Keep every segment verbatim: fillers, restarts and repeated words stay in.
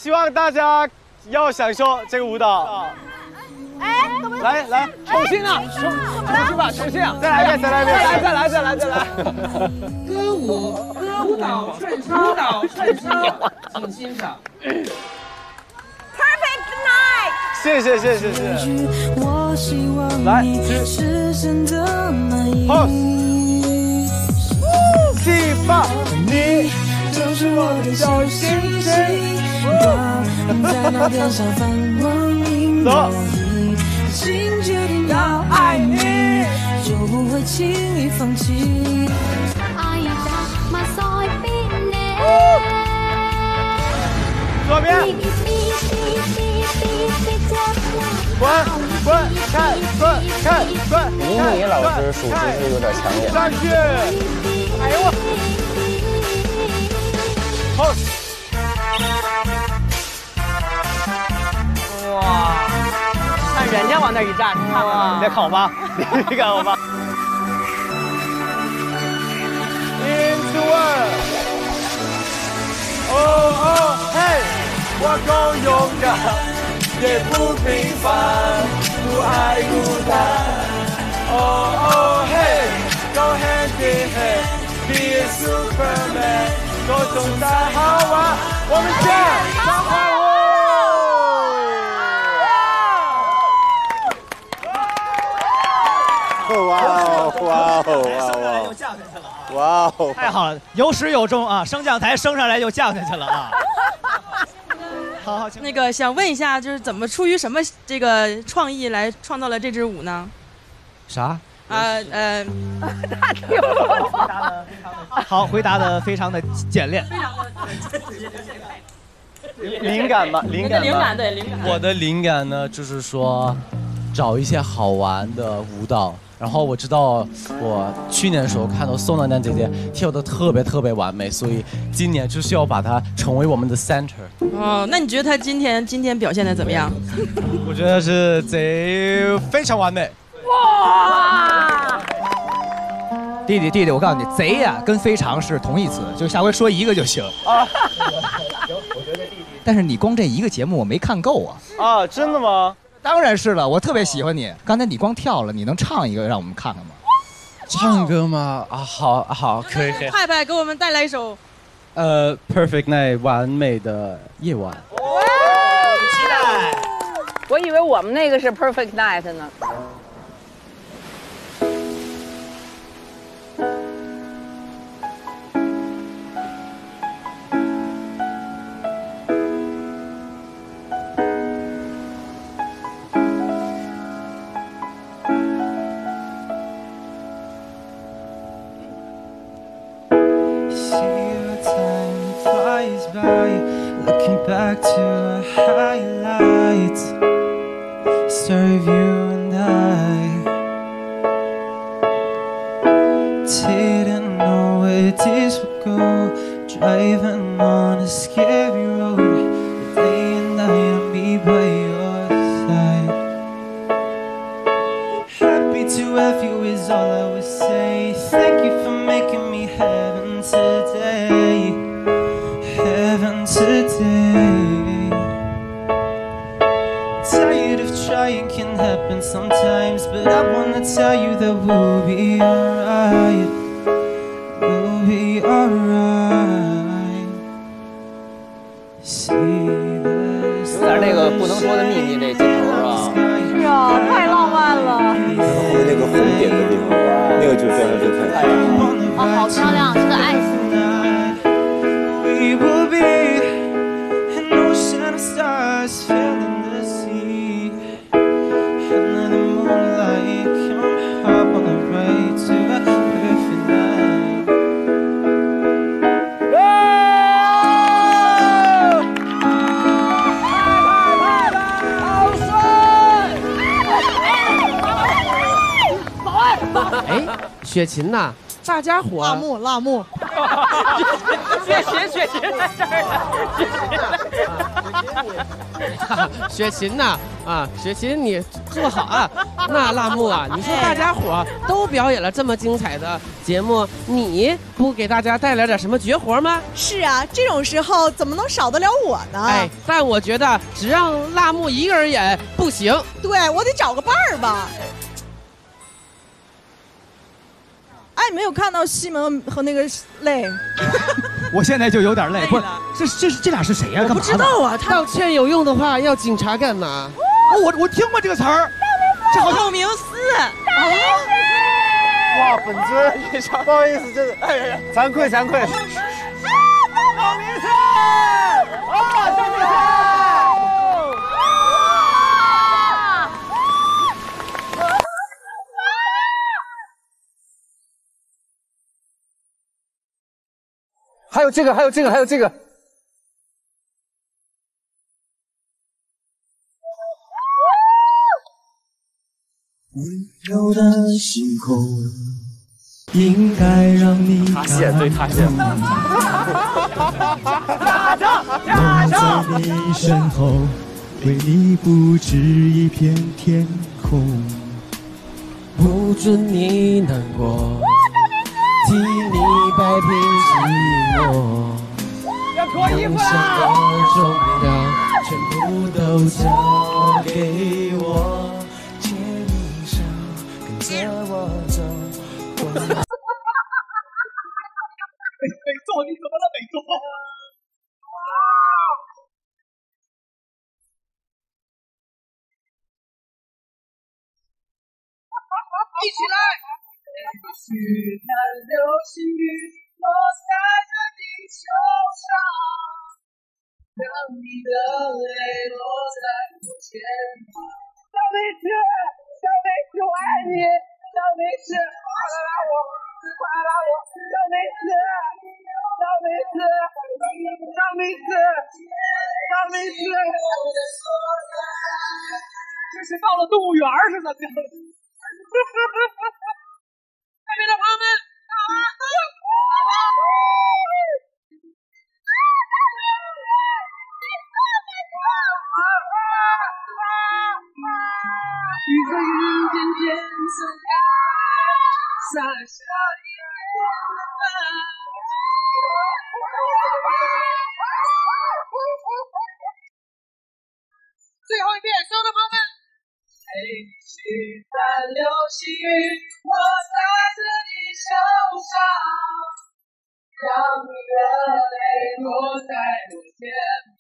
希望大家要享受这个舞蹈。 哎， 来来， 重新啊，重重新吧，重新啊， 再来一遍，再来一遍， 再来，再来，再来，再来。 歌舞歌舞蹈串烧，舞蹈串烧，请欣赏。 Perfect night。 谢谢谢谢谢谢。来，去。pose。气爆，你就是我的小星星。走。心决定要爱你，就不会轻易放弃。左边。滚滚看滚看滚。 倪妮老师属实是有点抢眼。 上去。哎呦我。pose。 哇。看人家往那一站，你看看， 你在看我妈，你看我妈。Into one， 哦哦嘿，我够勇敢，也不平凡，不爱孤单。哦哦嘿，Go hand in hand，Be a Superman， 多种才好玩，我们见，超快活。 哇哦哇哦哇哦！哇哦！ 太好了，有始有终啊！升降台升上来就降下去了啊！好好， 那个想问一下，就是怎么出于什么这个创意来创造了这支舞呢？ 啥？ 呃呃， 他听不懂。 好，回答的非常的简练。 灵感吧，灵感吧。 灵感对灵感。 我的灵感呢，就是说，找一些好玩的舞蹈。然后我知道，我去年的时候看到宋丹丹姐姐跳得特别特别完美，所以今年就是要把她成为我们的 center。 哦，那你觉得她今天今天表现的怎么样？ 我觉得是贼非常完美。 哇！弟弟弟弟，我告诉你，贼呀、啊、跟非常是同义词，就下回说一个就行。啊。行，我觉得弟弟。但是你光这一个节目我没看够啊。 啊，真的吗？ 当然是了，我特别喜欢你。刚才你光跳了，你能唱一个让我们看看吗？ 唱歌吗？啊，好好，可以可以。 派派给我们带来一首。 呃 ，Perfect Night， 完美的夜晚。 哇，期待。我以为我们那个是 Perfect Night 呢。 Back to our highlights, story of you and I. Didn't know where this would go, driving on a scary road, day and night I'll be by your side. Happy to have you is all I would say. Thank you for making me heaven today, heaven today. Tired of trying can happen sometimes, but I wanna tell you that we'll be alright, we'll be alright. See this. 有点那个不能说的秘密这镜头啊。 是啊，太浪漫了。 后面那个红点的地方，那个就真的是太漂亮了。 哦，好漂亮，是个爱心。 We will be an ocean of stars filling the sea, under the moonlight, come hop on the ride to a perfect night. Go! 保安！ 哎，雪琴呐，大家伙辣目辣目。 雪琴雪琴在这儿呢， 雪琴呐，啊，雪琴你坐好啊， 那辣目啊，你说大家伙都表演了这么精彩的节目，你不给大家带来点什么绝活吗？ 是啊，这种时候怎么能少得了我呢？ 哎，但我觉得只让辣目一个人演不行。 对，我得找个伴儿吧。哎，你没有看到西门和那个累？ 我现在就有点累。不，这这这俩是谁呀？干嘛？ 不知道啊。道歉有用的话，要警察干嘛？ 哦，我我听过这个词儿。这好像道明寺。 哇，本尊，不好意思，真的，哎呀呀，惭愧惭愧。道明寺，啊，道明寺。还有这个，还有这个，还有这个。 温柔的星空，应该让你塌陷，对塌陷。 打仗，打仗。我在你身后，为你布置一片天空， 不准你难过。替你摆平寂寞， 要脱衣服啦！ 重量全部都交给我，牵你手，跟着我走。 美作，你怎么了，美作？ 一起来！许那流星雨落在这地球上，让你的泪落在我肩膀。小梅子，小梅子，我爱你，小梅子，快来拉我，快来拉我，小梅子，小梅子，小梅子，小梅子，这是到了动物园是怎么样的？外面的朋友们，一个云渐渐散开，洒下一片蓝。最后一遍，所有的朋友们。嘿，许愿流星雨落在这你手上，让你的泪落在我肩膀。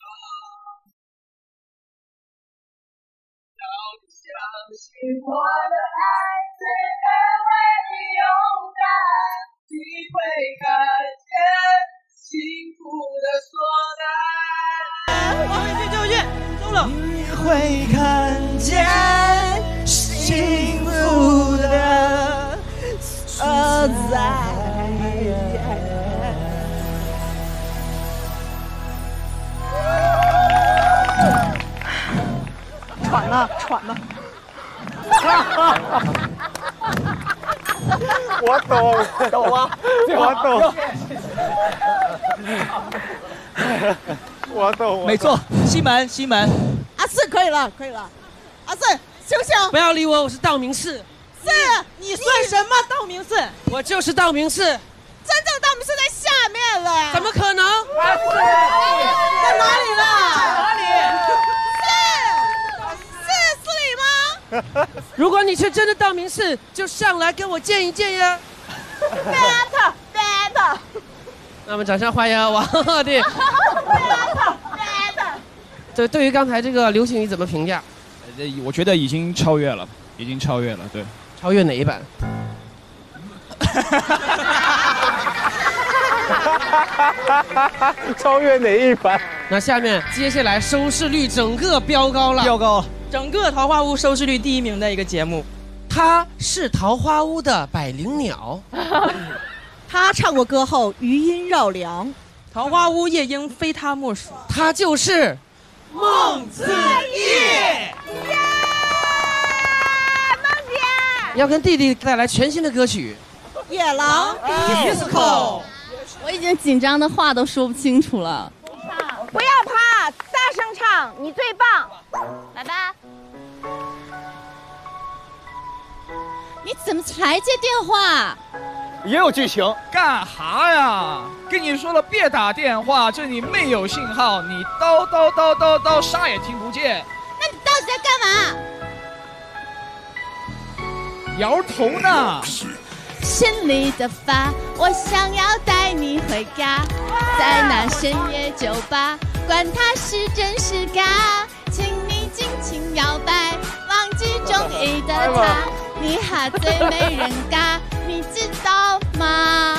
要你相信我的爱，最能为你勇敢，你会看见幸福的所在。 王伟俊就乐，收了。 你会看见幸福的所在。 喘呢，喘呢。 我懂， 懂吗？ 我懂。我懂， 没错，西门，西门。 阿四可以了，可以了。阿四，醒醒！ 不要理我，我是道明寺。 是，你算什么道明寺？ 我就是道明寺。 真正道明寺在下面了。 怎么可能？ 阿四，在哪里了？ 哪里？ 是是寺里吗？ 如果你是真的道明寺，就上来跟我见一见呀。 Better better。 那我们掌声欢迎王鹤棣。对，对于刚才这个流行语怎么评价？ 呃，我觉得已经超越了，已经超越了，对。 超越哪一版？ 超越哪一版？ 那下面接下来收视率整个飙高了， 飙高了。 整个桃花坞收视率第一名的一个节目， 他是桃花坞的百灵鸟。 他唱过歌后余音绕梁， 桃花坞夜莺非他莫属。 他就是孟子义。 要跟弟弟带来全新的歌曲 《野狼 Disco》。 我已经紧张的话都说不清楚了。 不要怕，大声唱，你最棒！来吧。 你怎么才接电话？ 也有剧情。 干哈呀？跟你说了别打电话，这里没有信号，你叨叨叨叨叨，啥也听不见。 那你到底在干嘛？ 摇头呢。 心里的发，我想要带你回家，在那深夜酒吧，管它是真是假，请你尽情摇摆，忘记中意的他，你哈最没人嘎，你知道吗？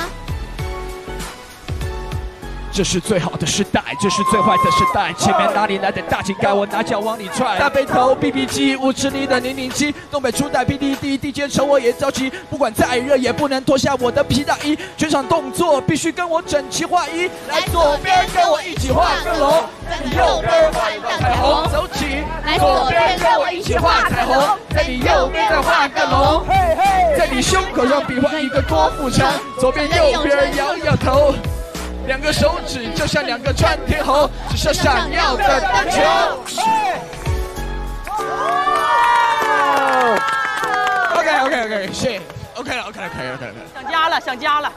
这是最好的时代，这是最坏的时代。前面哪里来的大井盖，我拿脚往里踹。大背头 B B 机，舞池里的零零七，东北初代 P D D，D J 瞅我也着急。不管再热也不能脱下我的皮大衣，全场动作必须跟我整齐划一。来左边跟我一起画个龙，在你右边画一道彩虹。走起，来左边跟我一起画彩虹，在你右边再画个龙。在你胸口上比划一个多腹腔，左边右边摇摇头。两个手指就像两个窜天猴，只是闪耀的灯球。OK OK OK， 谢 OK 了 OK 了，可以了可以了。 想家了想家了。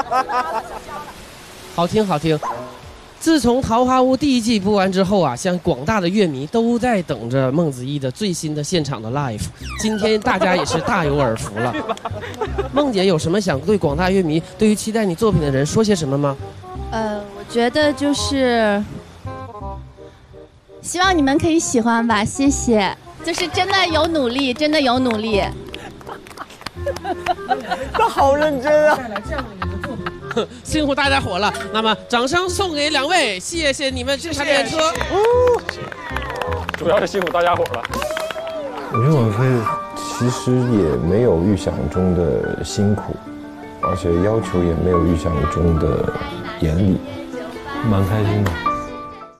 好听好听。自从《桃花坞》第一季播完之后啊，像广大的乐迷都在等着孟子义的最新的现场的 live。今天大家也是大有耳福了。孟姐有什么想对广大乐迷、对于期待你作品的人说些什么吗？ 呃，我觉得就是希望你们可以喜欢吧，谢谢。就是真的有努力，真的有努力。 他好认真啊！ 辛苦大家伙了。那么，掌声送给两位，谢谢你们这台列车。 主要是辛苦大家伙了。 我觉得王菲其实也没有预想中的辛苦，而且要求也没有预想中的严厉，蛮开心的。